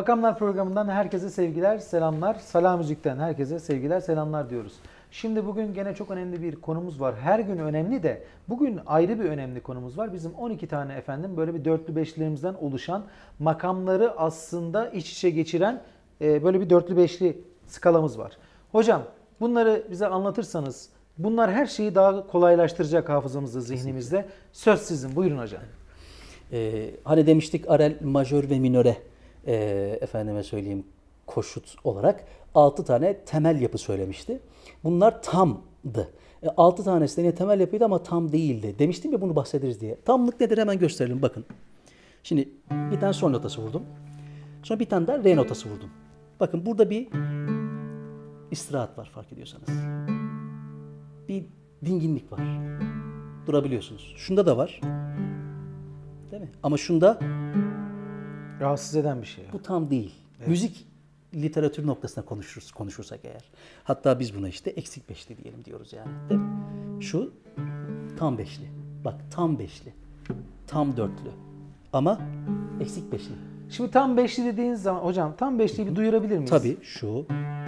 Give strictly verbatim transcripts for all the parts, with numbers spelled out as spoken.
Makamlar programından herkese sevgiler, selamlar. Salam Müzik'ten herkese sevgiler, selamlar diyoruz. Şimdi bugün gene çok önemli bir konumuz var. Her gün önemli de bugün ayrı bir önemli konumuz var. Bizim on iki tane efendim böyle bir dörtlü beşlilerimizden oluşan makamları aslında iç içe geçiren e, böyle bir dörtlü beşli skalamız var. Hocam bunları bize anlatırsanız bunlar her şeyi daha kolaylaştıracak hafızamızda, zihnimizde. Söz sizin. Buyurun hocam. Ee, hani demiştik arel, majör ve minöre e, efendime söyleyeyim koşut olarak altı tane temel yapı söylemişti. Bunlar tamdı. E, altı tanesi de yine temel yapıydı ama tam değildi. Demiştim ya bunu bahsederiz diye. Tamlık nedir hemen gösterelim bakın. Şimdi bir tane sol notası vurdum. Sonra bir tane daha re notası vurdum. Bakın burada bir istirahat var fark ediyorsanız. Bir dinginlik var. Durabiliyorsunuz. Şunda da var. Değil mi? Ama şunda Rahatsız eden bir şey. bu tam değil. Evet. Müzik literatür noktasına konuşuruz, konuşursak eğer. Hatta biz buna işte eksik beşli diyelim diyoruz yani. Değil mi? Şu tam beşli. Bak tam beşli. Tam dörtlü. Ama eksik beşli. Şimdi tam beşli dediğiniz zaman hocam tam beşliyi bir duyurabilir miyiz? Tabii şu.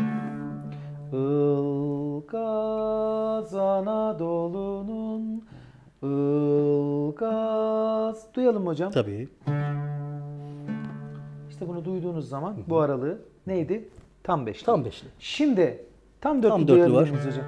Ilgaz Anadolu'nun Ilgaz. Duyalım hocam. Tabii. İşte bunu duyduğunuz zaman bu aralığı neydi? Tam beşli. Tam beşli. Şimdi tam dörtlü, Tam dörtlü var. Hocam.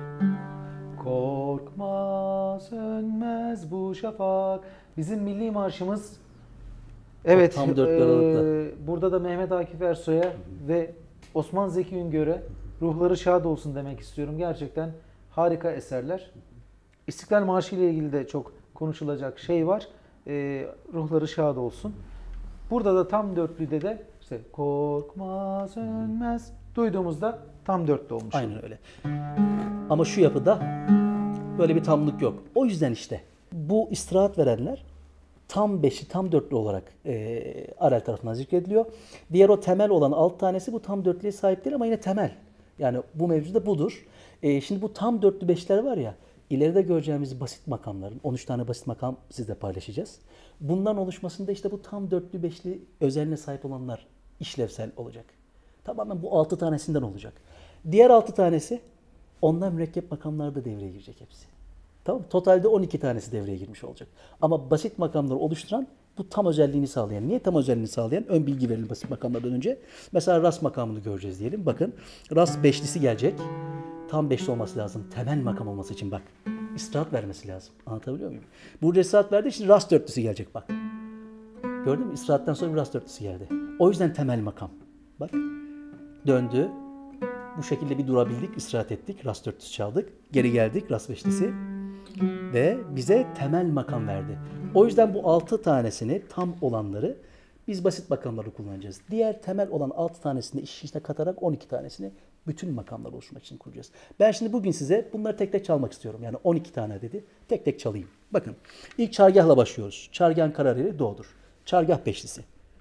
Korkma sönmez bu şafak. Bizim milli marşımız. Evet. Tam dörtlü aralıkta. E, burada da Mehmet Akif Ersoy'a ve Osman Zeki Üngör'e ruhları şad olsun demek istiyorum. Gerçekten harika eserler. İstiklal Marşı ile ilgili de çok konuşulacak şey var. E, ruhları şad olsun. Burada da tam dörtlüde de işte korkma sönmez duyduğumuzda tam dörtlü olmuş. Aynen öyle. Ama şu yapıda böyle bir tamlık yok. O yüzden işte bu istirahat verenler tam beşi, tam dörtlü olarak e, Arel tarafından zikrediliyor. Diğer o temel olan alt tanesi bu tam dörtlüye sahip değil ama yine temel. Yani bu mevzuda budur. E, şimdi bu tam dörtlü beşler var ya, ileride göreceğimiz basit makamların, on üç tane basit makam sizle paylaşacağız. Bundan oluşmasında işte bu tam dörtlü beşli özelliğine sahip olanlar işlevsel olacak. Tamamen bu altı tanesinden olacak. Diğer altı tanesi ondan mürekkep makamlarda devreye girecek hepsi. Tamam, totalde on iki tanesi devreye girmiş olacak. Ama basit makamları oluşturan bu tam özelliğini sağlayan. Niye tam özelliğini sağlayan? Ön bilgi verelim basit makamlardan önce. Mesela rast makamını göreceğiz diyelim. Bakın rast beşlisi gelecek. Tam beşli olması lazım. Temel makam olması için bak. İstirahat vermesi lazım. Anlatabiliyor muyum? Burada istirahat verdiği için rast dörtlüsü gelecek bak. Gördün mü? İstirahattan sonra bir rast dörtlüsü geldi. O yüzden temel makam. Bak. Döndü. Bu şekilde bir durabildik. İstirahat ettik. Rast dörtlüsü çaldık. Geri geldik. Rast beşlisi. Ve bize temel makam verdi. O yüzden bu altı tanesini tam olanları biz basit makamları kullanacağız. Diğer temel olan altı tanesini iş içine katarak on iki tanesini bütün makamlar oluşturmak için kuracağız. Ben şimdi bugün size bunları tek tek çalmak istiyorum. Yani on iki tane dedi. Tek tek çalayım. Bakın ilk çargahla başlıyoruz. Çargahın kararıyla do'dur. Çargah beşlisi.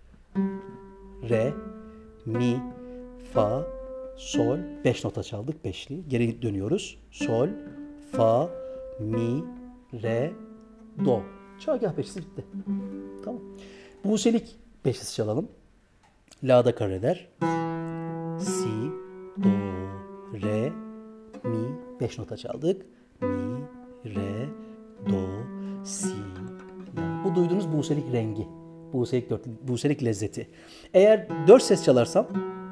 Re, mi, fa, sol. Beş nota çaldık beşli. Geri dönüyoruz. Sol, fa, mi, re, do. Çargah beşlisi bitti. Tamam. Buselik beşlisi çalalım. La'da kareder. Si, do, re, mi. Beş nota çaldık. Mi, re, do, si, la. Bu duyduğunuz buselik rengi. Buselik dört, buselik lezzeti. Eğer dört ses çalarsam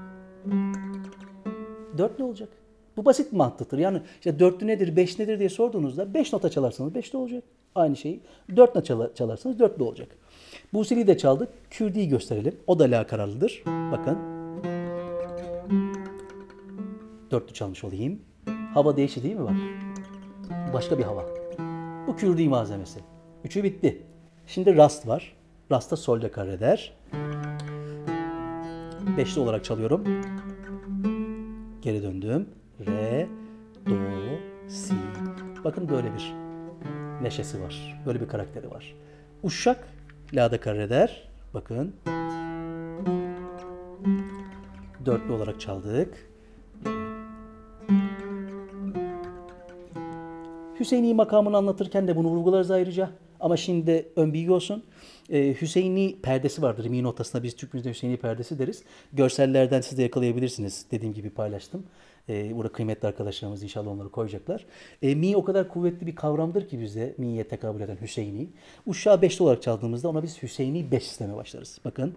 dörtlü olacak. Bu basit bir mantıktır. Yani işte dörtlü nedir, beş nedir diye sorduğunuzda beş nota çalarsanız beşli olacak. Aynı şeyi dört nota çalarsanız dörtlü olacak. Buseli'yi de çaldık. Kürdi'yi gösterelim. O da la kararlıdır. Bakın. Dörtlü çalmış olayım. Hava değişti değil mi bak? Başka bir hava. Bu Kürdi malzemesi. Üçü bitti. Şimdi rast var. Rast'ta sol la kareder. Beşli olarak çalıyorum. Geri döndüm. Re, do, si. Bakın böyle bir neşesi var. Böyle bir karakteri var. Uşak, la'da kareder. Bakın. Dörtlü olarak çaldık. Hüseyini makamını anlatırken de bunu vurgularız ayrıca. Ama şimdi de ön bilgi olsun. Ee, Hüseyini perdesi vardır. Mi notasında biz Türkçemizde Hüseyini perdesi deriz. Görsellerden siz de yakalayabilirsiniz. Dediğim gibi paylaştım. Ee, burada kıymetli arkadaşlarımız inşallah onları koyacaklar. Ee, mi o kadar kuvvetli bir kavramdır ki bize mi'ye tekabül eden Hüseyini. Uşağı beşli olarak çaldığımızda ona biz Hüseyini beş istemeye başlarız. Bakın.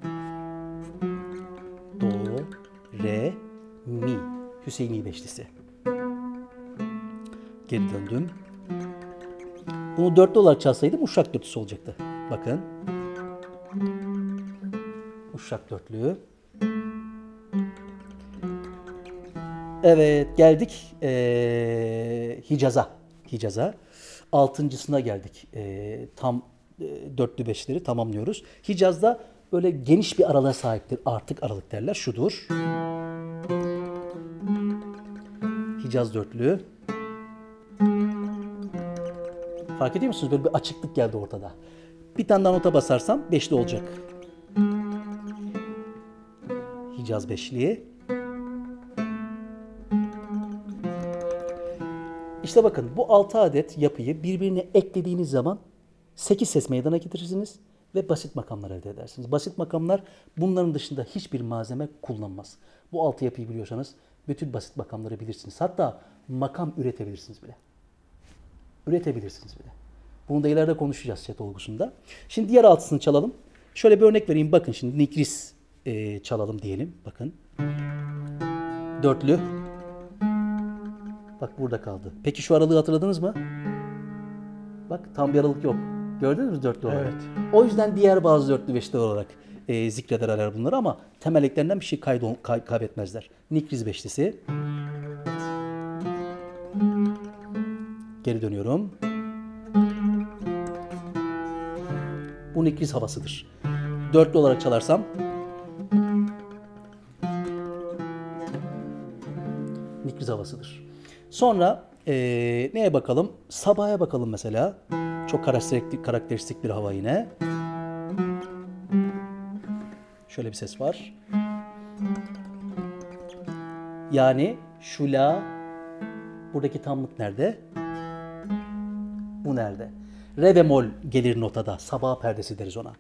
Do, re, mi. Hüseyini beşlisi. Geri döndüm. Bunu dörtlü olarak çalsaydım uşak dörtlüsü olacaktı. Bakın. Uşak dörtlüğü. Evet, geldik ee, Hicaz'a. Hicaz'a. Altıncısına geldik. Ee, tam e, dörtlü beşleri tamamlıyoruz. Hicaz'da böyle geniş bir aralığa sahiptir. Artık aralık derler. Şudur. Hicaz dörtlüğü. Fark ediyor musunuz? Böyle bir açıklık geldi ortada. Bir tane daha nota basarsam beşli olacak. Hicaz beşliği. İşte bakın bu altı adet yapıyı birbirine eklediğiniz zaman sekiz ses meydana getirirsiniz ve basit makamlar elde edersiniz. Basit makamlar bunların dışında hiçbir malzeme kullanmaz. Bu altı yapıyı biliyorsanız bütün basit makamları bilirsiniz. Hatta makam üretebilirsiniz bile. Üretebilirsiniz bile. Bunu da ileride konuşacağız set olgusunda. Şimdi diğer altısını çalalım. Şöyle bir örnek vereyim. Bakın şimdi Nikris e, çalalım diyelim. Bakın. Dörtlü. Bak burada kaldı. Peki şu aralığı hatırladınız mı? Bak tam bir aralık yok. Gördünüz mü dörtlü olarak? Evet. O yüzden diğer bazı dörtlü beşli olarak e, zikrederler bunları ama temel eklerinden bir şey kaydol, kay, kaybetmezler. Nikriz beşlisi. Geri dönüyorum. Bu Nikriz havasıdır. Dörtlü olarak çalarsam Nikriz havasıdır. Sonra e, neye bakalım? Sabah'a bakalım mesela. Çok karakteristik, karakteristik bir hava yine. Şöyle bir ses var. Yani şu la, buradaki tamlık nerede? Bu nerede? Re bemol gelir notada. Sabah perdesi deriz ona.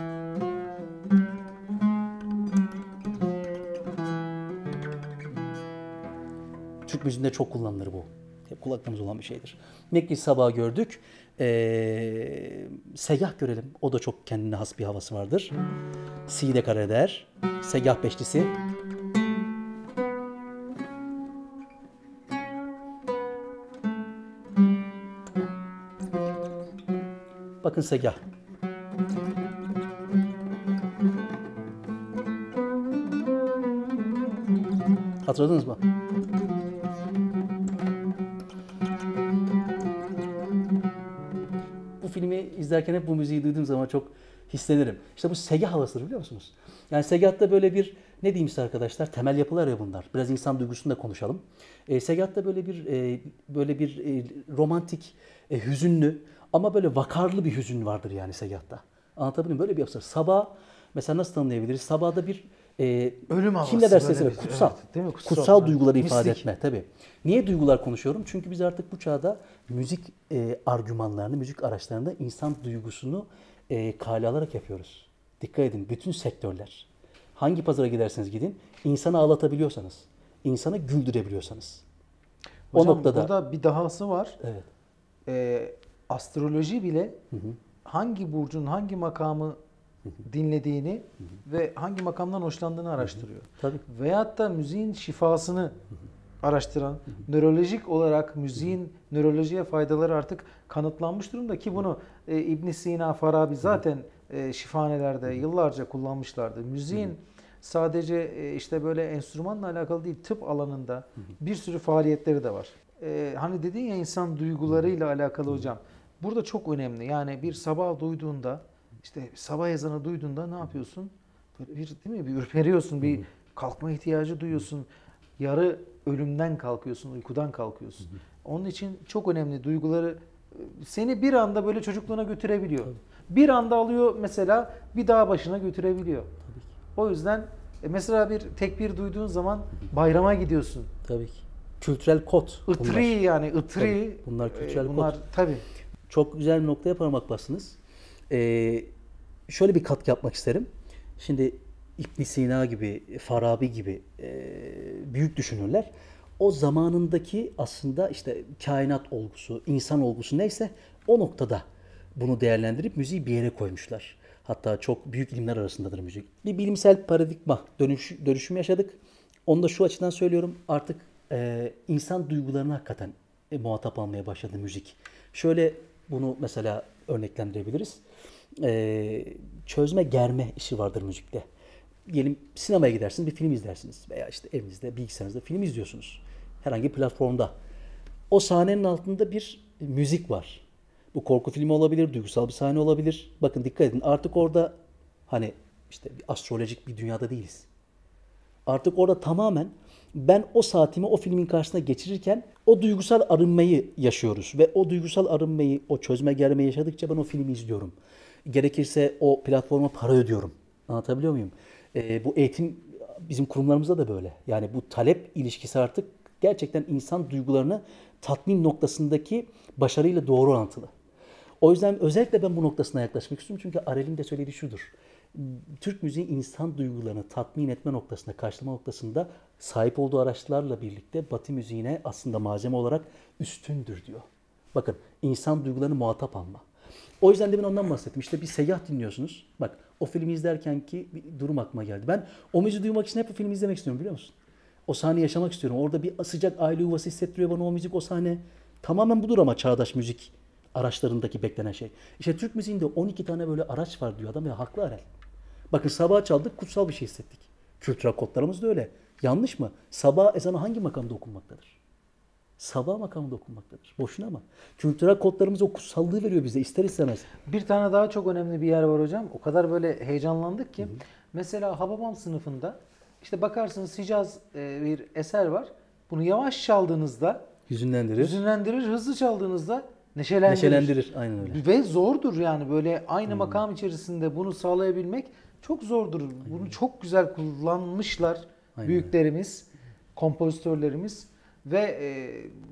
Türk müziğinde çok kullanılır bu. Hep kulaklarımız olan bir şeydir. Nekli sabahı gördük. Ee, Segah görelim. O da çok kendine has bir havası vardır. Si de kare eder. Segah beşlisi. Bakın Segah. Hatırladınız mı? Bu filmi izlerken hep bu müziği duyduğum zaman çok hislenirim. İşte bu segah havasıdır biliyor musunuz? Yani segahta böyle bir, ne diyeyim size arkadaşlar, temel yapılar ya bunlar. Biraz insan duygusunu da konuşalım. E, segahta böyle bir e, böyle bir e, romantik, e, hüzünlü ama böyle vakarlı bir hüzün vardır yani segahta. Anlatabiliyor muyum? Böyle bir yapısı. Sabah mesela nasıl tanımlayabiliriz? Sabahda bir e, ölüm havası. kim ne derse böyle evet, bir- kutsal. evet, değil mi? Kutsal, Kutsal. duyguları Evet. ifade Mistik. etme tabii. Niye duygular konuşuyorum? Çünkü biz artık bu çağda müzik e, argümanlarını, müzik araçlarında insan duygusunu e, kale alarak yapıyoruz. Dikkat edin, bütün sektörler. Hangi pazara giderseniz gidin, insanı ağlatabiliyorsanız, insanı güldürebiliyorsanız. Hocam, o noktada burada bir dahası var. evet. Ee, astroloji bile hangi burcun hangi makamı dinlediğini ve hangi makamdan hoşlandığını araştırıyor. Tabii. Veyahut da müziğin şifasını araştıran, nörolojik olarak müziğin nörolojiye faydaları artık kanıtlanmış durumda ki bunu e, İbn Sina, Farabi zaten e, şifanelerde yıllarca kullanmışlardı. Müziğin sadece e, işte böyle enstrümanla alakalı değil, tıp alanında bir sürü faaliyetleri de var. E, hani dedin ya insan duygularıyla alakalı hocam. Burada çok önemli. Yani bir sabah duyduğunda, işte sabah ezanı duyduğunda ne yapıyorsun? Böyle bir, değil mi? Bir ürperiyorsun, bir kalkma ihtiyacı duyuyorsun. Yarı ölümden kalkıyorsun, uykudan kalkıyorsun. Onun için çok önemli duyguları seni bir anda böyle çocukluğuna götürebiliyor. Bir anda alıyor mesela bir dağ başına götürebiliyor. O yüzden e, mesela bir tekbir duyduğun zaman bayrama gidiyorsun. Tabii ki. Kültürel kod. Itri bunlar. yani ıtri. Tabii, bunlar kültürel e, bunlar kod. tabii. Çok güzel bir noktaya parmak bastınız. Ee, şöyle bir katkı yapmak isterim. Şimdi İbn Sina gibi, Farabi gibi e, büyük düşünürler o zamanındaki aslında işte kainat olgusu, insan olgusu neyse o noktada bunu değerlendirip müziği bir yere koymuşlar. Hatta çok büyük ilimler arasındadır müzik. Bir bilimsel paradigma dönüş, dönüşüm yaşadık. Onu da şu açıdan söylüyorum. Artık e, insan duygularını hakikaten e, muhatap almaya başladı müzik. Şöyle bunu mesela örneklendirebiliriz. E, çözme germe işi vardır müzikte. Diyelim sinemaya gidersiniz, bir film izlersiniz veya işte evinizde, bilgisayarınızda film izliyorsunuz. Herhangi bir platformda. O sahnenin altında bir müzik var. Bu korku filmi olabilir, duygusal bir sahne olabilir. Bakın dikkat edin, artık orada hani işte bir astrolojik bir dünyada değiliz. Artık orada tamamen ben o saatimi o filmin karşısına geçirirken o duygusal arınmayı yaşıyoruz. Ve o duygusal arınmayı, o çözme germeyi yaşadıkça ben o filmi izliyorum. Gerekirse o platforma para ödüyorum. Anlatabiliyor muyum? Ee, bu eğitim bizim kurumlarımızda da böyle. Yani bu talep ilişkisi artık gerçekten insan duygularını tatmin noktasındaki başarıyla doğru orantılı. O yüzden özellikle ben bu noktasına yaklaşmak istiyorum. Çünkü Arel'in de söylediği şudur. Türk müziği insan duygularını tatmin etme noktasında, karşılama noktasında sahip olduğu araçlarla birlikte Batı müziğine aslında malzeme olarak üstündür diyor. Bakın insan duygularını muhatap alma. O yüzden demin ondan bahsettim. İşte bir seyyah dinliyorsunuz. Bak o filmi izlerken ki bir durum aklıma geldi. Ben o müziği duymak için hep o filmi izlemek istiyorum biliyor musun? O sahneyi yaşamak istiyorum. Orada bir sıcak aile yuvası hissettiriyor bana o müzik, o sahne. Tamamen budur ama çağdaş müzik araçlarındaki beklenen şey. İşte Türk müziğinde on iki tane böyle araç var diyor adam ya haklı Arel. Bakın sabah çaldık kutsal bir şey hissettik. Kültürel kodlarımız da öyle. Yanlış mı? Sabah ezanı hangi makamda okunmaktadır? Sabah makamında okunmaktadır. Boşuna mı? Kültürel kodlarımız o kutsallığı veriyor bize ister istemez. Bir tane daha çok önemli bir yer var hocam. O kadar böyle heyecanlandık ki. Hı hı. Mesela Hababam sınıfında işte bakarsınız Hicaz e, bir eser var. Bunu yavaş çaldığınızda hüzünlendirir. Hüzünlendirir. Hızlı çaldığınızda neşelendirir. Neşelendirir. Aynen öyle. Ve zordur yani böyle aynı hmm. makam içerisinde bunu sağlayabilmek çok zordur. Aynen. Bunu çok güzel kullanmışlar Aynen. büyüklerimiz, kompozitörlerimiz ve e,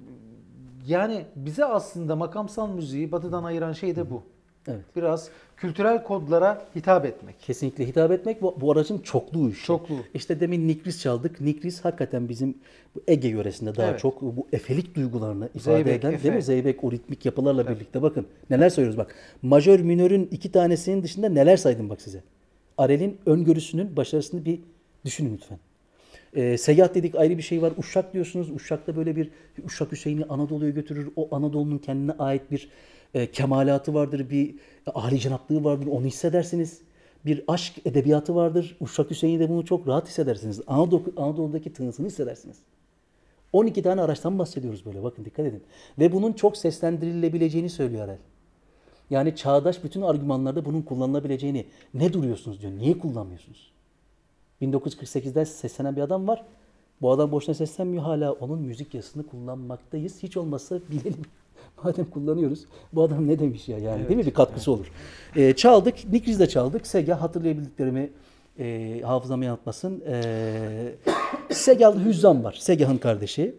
yani bize aslında makamsal müziği Batı'dan ayıran şey de bu. Evet. Biraz kültürel kodlara hitap etmek. Kesinlikle hitap etmek bu, bu aracın çokluğu işi. Çokluğu. İşte demin Nikris çaldık. Nikris hakikaten bizim bu Ege yöresinde daha evet. çok bu efelik duygularını ifade Zeybek, eden Efe. Değil mi? Zeybek o ritmik yapılarla evet. birlikte bakın neler söylüyoruz bak. Majör minörün iki tanesinin dışında neler saydım bak size. Arel'in öngörüsünün başarısını bir düşünün lütfen. Ee, seyyah dedik ayrı bir şey var. Uşak diyorsunuz. Uşak'ta böyle bir Uşak Hüseyin'i Anadolu'ya götürür. O Anadolu'nun kendine ait bir e, kemalatı vardır. Bir e, âlicenaplığı vardır. Onu hissedersiniz. Bir aşk edebiyatı vardır. Uşak Hüseyin'i de bunu çok rahat hissedersiniz. Anadolu, Anadolu'daki tınısını hissedersiniz. on iki tane araçtan bahsediyoruz böyle. Bakın dikkat edin. Ve bunun çok seslendirilebileceğini söylüyor Arel. Yani çağdaş bütün argümanlarda bunun kullanılabileceğini. Ne duruyorsunuz diyor. Niye kullanmıyorsunuz? bin dokuz yüz kırk sekizde seslenen bir adam var. Bu adam boşuna seslenmiyor. Hala onun müzik yazısını kullanmaktayız. Hiç olmazsa bilelim. Madem kullanıyoruz. Bu adam ne demiş ya yani evet, değil mi? Bir katkısı evet. olur. Ee, çaldık. Nikriz'de çaldık. Segah hatırlayabildiklerimi e, hafızama yanıltmasın. Ee, Segah'lı Hüzzam var. Segah'ın kardeşi.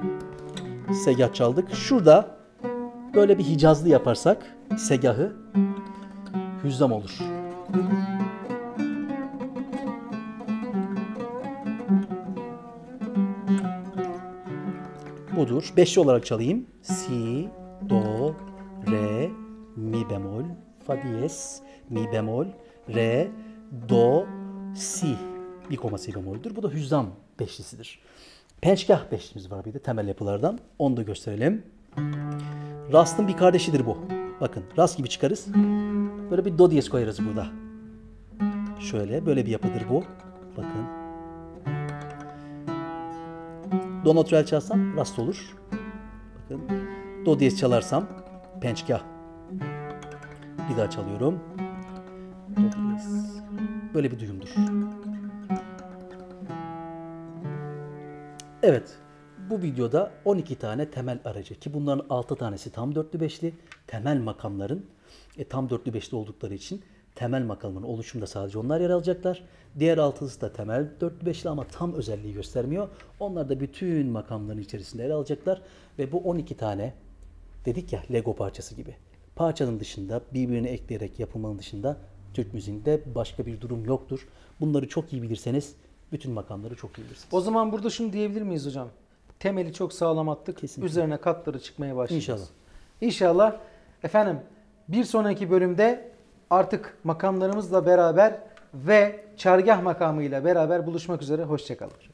Segah çaldık. Şurada böyle bir Hicazlı yaparsak Segah'ı Hüzzam olur. Budur. Beşli olarak çalayım. Si, do, re, mi bemol, fa diyez, mi bemol, re, do, si. Bir koma si bemoldür. Bu da hüzzam beşlisidir. Pençkah beşlimiz var bir de temel yapılardan. Onu da gösterelim. Rast'ın bir kardeşidir bu. Bakın rast gibi çıkarız. Böyle bir do diyez koyarız burada. Şöyle böyle bir yapıdır bu. Bakın. Do natürel çalsam rast olur. Bakın. Do diyez çalarsam pençkah. Bir daha çalıyorum. Do diyez. Böyle bir duyumdur. Evet. Bu videoda on iki tane temel aracı ki bunların altı tanesi tam dörtlü beşli temel makamların e, tam dörtlü beşli oldukları için temel makamın oluşumunda sadece onlar yer alacaklar. Diğer altısı da temel dörtlü beşli ama tam özelliği göstermiyor. Onlar da bütün makamların içerisinde yer alacaklar ve bu on iki tane dedik ya Lego parçası gibi. Parçanın dışında birbirine ekleyerek yapılmanın dışında Türk müziğinde başka bir durum yoktur. Bunları çok iyi bilirseniz bütün makamları çok iyi bilirsiniz. O zaman burada şunu diyebilir miyiz hocam? Temeli çok sağlam attık. Kesinlikle. Üzerine katları çıkmaya başlayacağız. İnşallah. İnşallah. Efendim bir sonraki bölümde artık makamlarımızla beraber ve çargah makamıyla beraber buluşmak üzere. Hoşça kalın.